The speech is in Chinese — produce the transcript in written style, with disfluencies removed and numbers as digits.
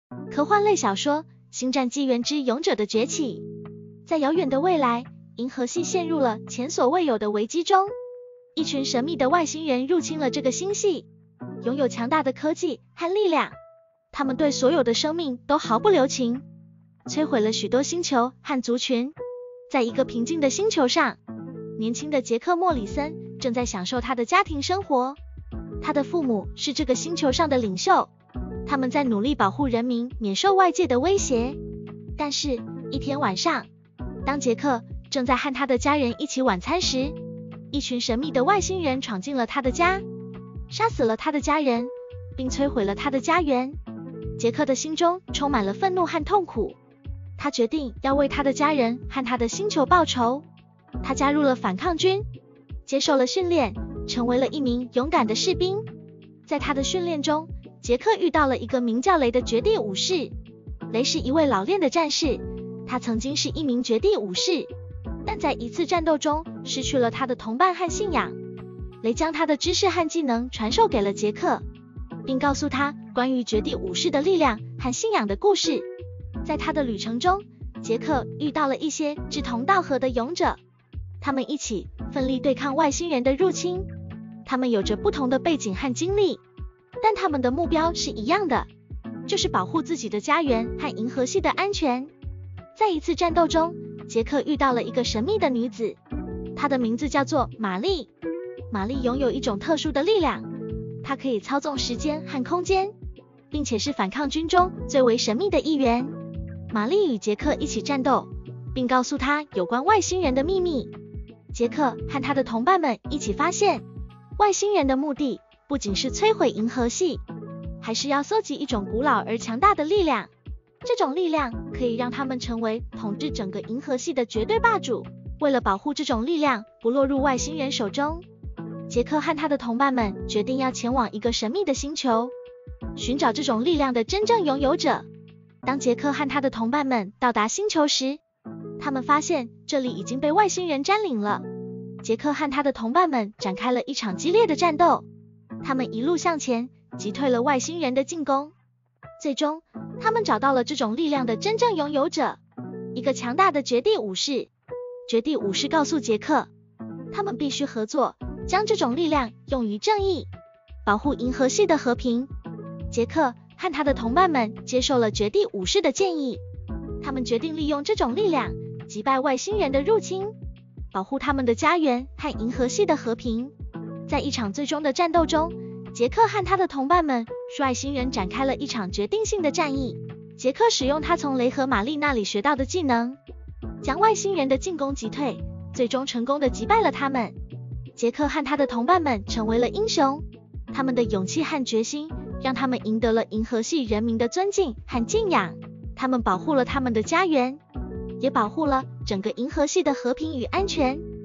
科幻类小说《星战纪元之勇者的崛起》。在遥远的未来，银河系陷入了前所未有的危机中，一群神秘的外星人入侵了这个星系，拥有强大的科技和力量，他们对所有的生命都毫不留情，摧毁了许多星球和族群。在一个平静的星球上，年轻的杰克·莫里森正在享受他的家庭生活。他的父母是这个星球上的领袖，他们在努力保护人民免受外界的威胁。但是，一天晚上，当杰克正在和他的家人一起晚餐时，一群神秘的外星人闯进了他的家，杀死了他的家人，并摧毁了他的家园。杰克的心中充满了愤怒和痛苦，他决定要为他的家人和他的星球报仇。他加入了反抗军，接受了训练，成为了一名勇敢的士兵。在他的训练中，杰克遇到了一个名叫雷的绝地武士。雷是一位老练的战士，他曾经是一名绝地武士，但在一次战斗中失去了他的同伴和信仰。雷将他的知识和技能传授给了杰克，并告诉他关于绝地武士的力量和信仰的故事。在他的旅程中，杰克遇到了一些志同道合的勇者，他们一起奋力对抗外星人的入侵。他们有着不同的背景和经历，但他们的目标是一样的，就是保护自己的家园和银河系的安全。在一次战斗中，杰克遇到了一个神秘的女子，她的名字叫做玛丽。玛丽拥有一种特殊的力量，她可以操纵时间和空间，并且是反抗军中最为神秘的一员。玛丽与杰克一起战斗，并告诉他有关外星人的秘密。杰克和他的同伴们一起发现，外星人的目的不仅是摧毁银河系，还是要搜集一种古老而强大的力量。这种力量可以让他们成为统治整个银河系的绝对霸主。为了保护这种力量不落入外星人手中，杰克和他的同伴们决定要前往一个神秘的星球，寻找这种力量的真正拥有者。当杰克和他的同伴们到达星球时，他们发现这里已经被外星人占领了。杰克和他的同伴们展开了一场激烈的战斗，他们一路向前，击退了外星人的进攻。最终，他们找到了这种力量的真正拥有者，一个强大的绝地武士。绝地武士告诉杰克，他们必须合作，将这种力量用于正义，保护银河系的和平。杰克和他的同伴们接受了绝地武士的建议，他们决定利用这种力量击败外星人的入侵，保护他们的家园和银河系的和平。在一场最终的战斗中，杰克和他的同伴们率星人展开了一场决定性的战役。杰克使用他从雷和玛丽那里学到的技能，将外星人的进攻击退，最终成功的击败了他们。杰克和他的同伴们成为了英雄，他们的勇气和决心让他们赢得了银河系人民的尊敬和敬仰。他们保护了他们的家园，也保护了整个银河系的和平与安全。